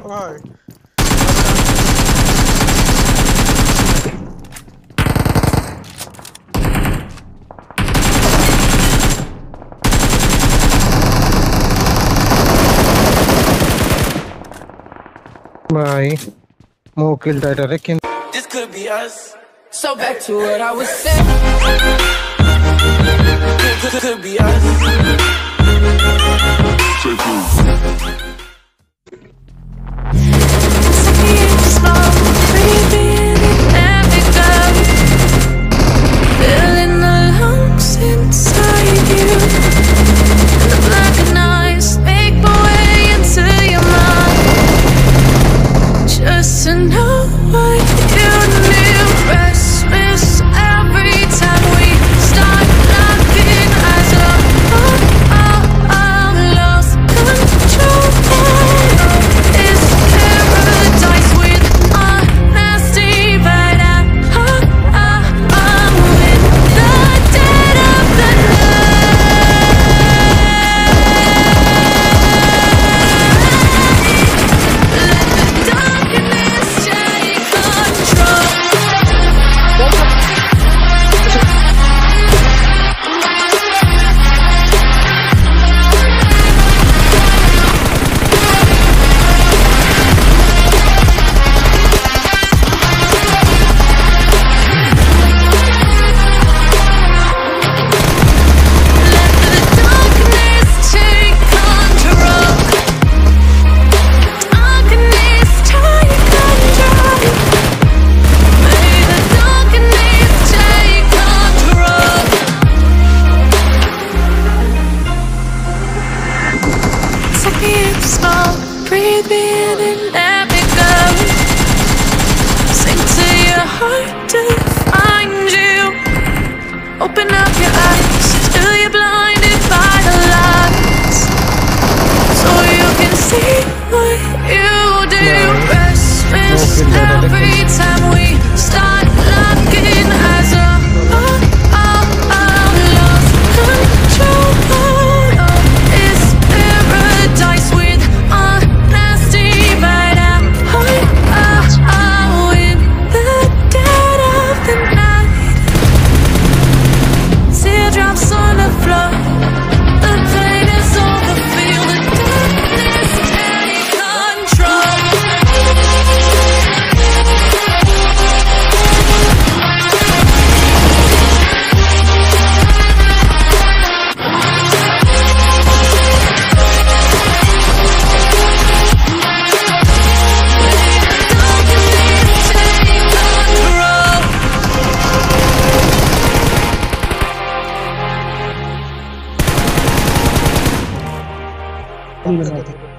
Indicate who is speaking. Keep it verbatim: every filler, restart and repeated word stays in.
Speaker 1: Why?
Speaker 2: भाई मो किल टाइटर है किन
Speaker 3: This could be us. So back to what I was saying. Could, could, could be us.
Speaker 4: Breathe me in and let me go. Sing to your heart to find you. Open up your eyes till you're blinded by the lights, so you can see what you do. Restless every time we start locking eyes up. Oh, oh, oh, lost control. Oh, it's paradise with
Speaker 2: बना